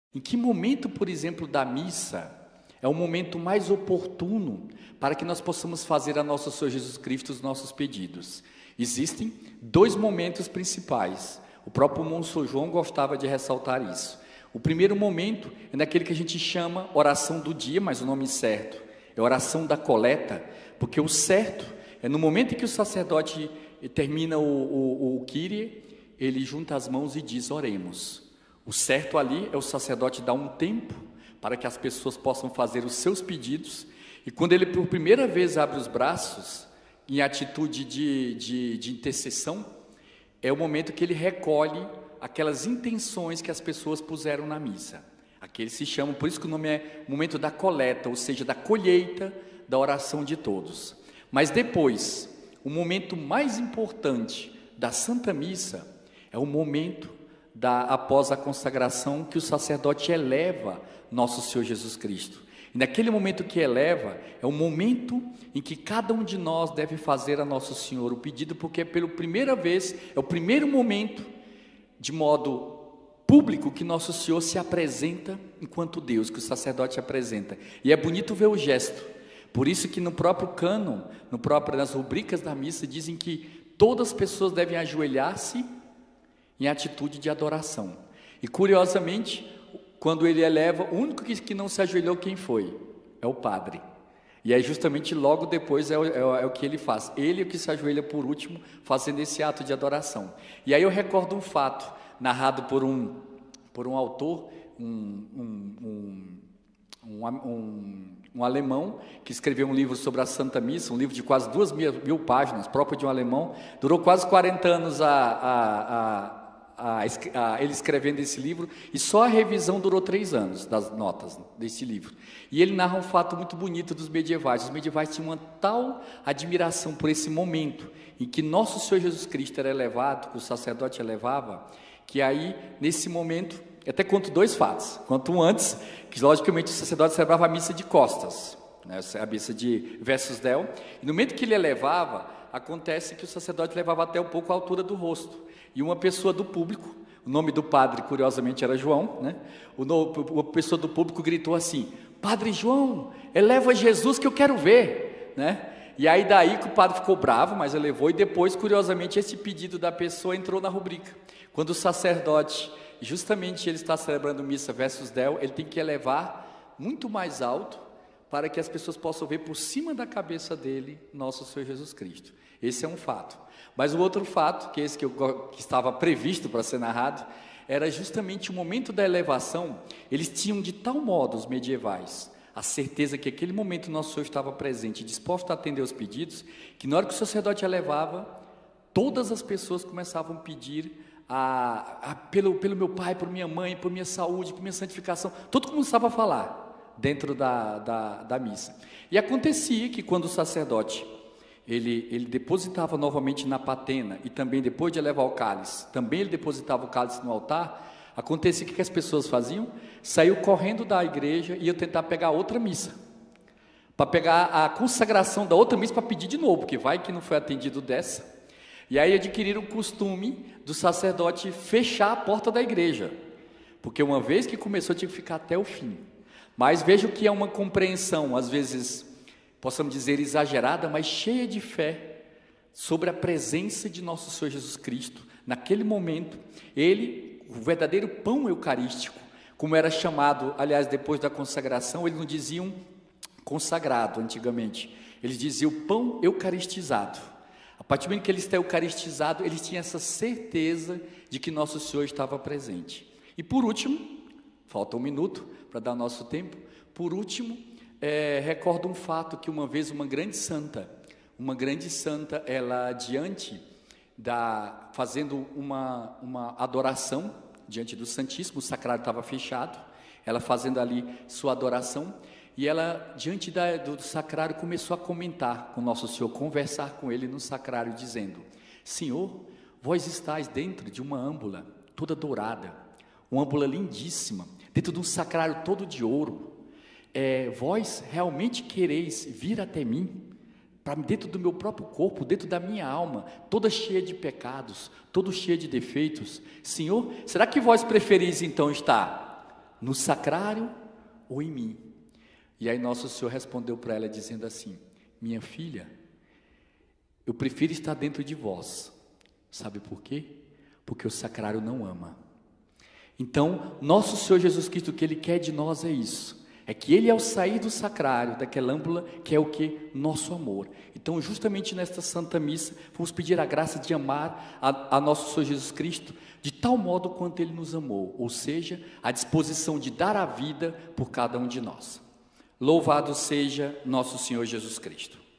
Em que momento, por exemplo, da missa é o momento mais oportuno para que nós possamos fazer a nosso Senhor Jesus Cristo os nossos pedidos? Existem dois momentos principais. O próprio Monsenhor João gostava de ressaltar isso. O primeiro momento é naquele que a gente chama oração do dia, mas o nome certo é oração da coleta, porque o certo é no momento em que o sacerdote termina o Kyrie, ele junta as mãos e diz: oremos. O certo ali é o sacerdote dar um tempo para que as pessoas possam fazer os seus pedidos, e quando ele por primeira vez abre os braços, em atitude de intercessão, é o momento que ele recolhe aquelas intenções que as pessoas puseram na missa. Aqui eles se chamam, por isso que o nome é momento da coleta, ou seja, da colheita da oração de todos. Mas depois, o momento mais importante da Santa Missa é o momento após a consagração, que o sacerdote eleva nosso Senhor Jesus Cristo. E naquele momento que eleva, é o momento em que cada um de nós deve fazer a Nosso Senhor o pedido, porque pela primeira vez, é o primeiro momento, de modo público, que Nosso Senhor se apresenta enquanto Deus, que o sacerdote apresenta. E é bonito ver o gesto. Por isso que no próprio cânon, nas rubricas da missa, dizem que todas as pessoas devem ajoelhar-se em atitude de adoração. E curiosamente, quando ele eleva, o único que não se ajoelhou, quem foi? É o padre. E aí justamente logo depois é o que ele faz. Ele é o que se ajoelha por último, fazendo esse ato de adoração. E aí eu recordo um fato, narrado por um autor, um alemão, que escreveu um livro sobre a Santa Missa, um livro de quase 2.000 páginas, próprio de um alemão. Durou quase 40 anos ele escrevendo esse livro, e só a revisão durou 3 anos, das notas desse livro. E ele narra um fato muito bonito dos medievais. Os medievais tinham uma tal admiração por esse momento em que nosso Senhor Jesus Cristo era elevado, que o sacerdote elevava, que aí, nesse momento, até conto 2 fatos. Conto um antes, que logicamente o sacerdote celebrava a missa de costas, né, a missa de versus Deo, e no momento que ele elevava, acontece que o sacerdote levava até um pouco a altura do rosto. E uma pessoa do público, o nome do padre curiosamente era João, né? Uma pessoa do público gritou assim: Padre João, eleva Jesus que eu quero ver, né? E aí daí que o padre ficou bravo, mas elevou, e depois curiosamente esse pedido da pessoa entrou na rubrica. Quando o sacerdote, justamente ele está celebrando missa versus Deo, ele tem que elevar muito mais alto para que as pessoas possam ver por cima da cabeça dele nosso Senhor Jesus Cristo. Esse é um fato. Mas o outro fato, que é esse que estava previsto para ser narrado, era justamente o momento da elevação. Eles tinham de tal modo, os medievais, a certeza que aquele momento nosso Senhor estava presente, disposto a atender os pedidos, que na hora que o sacerdote elevava, todas as pessoas começavam a pedir pelo meu pai, por minha mãe, por minha saúde, por minha santificação. Todo mundo começava a falar dentro da missa. E acontecia que quando o sacerdote ele depositava novamente na patena, e também depois de elevar o cálice, também ele depositava o cálice no altar, acontecia que as pessoas faziam? Saiu correndo da igreja e iam tentar pegar outra missa, para pegar a consagração da outra missa, para pedir de novo, porque vai que não foi atendido dessa. E aí adquiriram o costume do sacerdote fechar a porta da igreja, porque uma vez que começou tinha que ficar até o fim. Mas vejo que é uma compreensão, às vezes, possamos dizer exagerada, mas cheia de fé, sobre a presença de nosso Senhor Jesus Cristo. Naquele momento, ele, o verdadeiro pão eucarístico, como era chamado, aliás, depois da consagração, eles não diziam consagrado antigamente, eles diziam pão eucaristizado. A partir do momento que ele está eucaristizado, eles tinham essa certeza de que nosso Senhor estava presente. E por último, falta 1 minuto para dar o nosso tempo, por último, recordo um fato que uma vez uma grande santa, ela fazendo uma adoração diante do Santíssimo, o sacrário estava fechado, ela fazendo ali sua adoração, e ela diante do sacrário começou a comentar com Nosso Senhor, conversar com ele no sacrário, dizendo: Senhor, vós estáis dentro de uma âmbula toda dourada, uma âmbula lindíssima, dentro de um sacrário todo de ouro. Vós realmente quereis vir até mim, para dentro do meu próprio corpo, dentro da minha alma, toda cheia de pecados, toda cheia de defeitos? Senhor, será que vós preferis então estar no sacrário ou em mim? E aí nosso Senhor respondeu para ela dizendo assim: minha filha, eu prefiro estar dentro de vós. Sabe por quê? Porque o sacrário não ama. Então, nosso Senhor Jesus Cristo, o que Ele quer de nós é isso. É que Ele, ao sair do sacrário, daquela âmpula, quer o quê? Nosso amor. Então, justamente nesta Santa Missa, vamos pedir a graça de amar a nosso Senhor Jesus Cristo de tal modo quanto Ele nos amou, ou seja, a disposição de dar a vida por cada um de nós. Louvado seja nosso Senhor Jesus Cristo.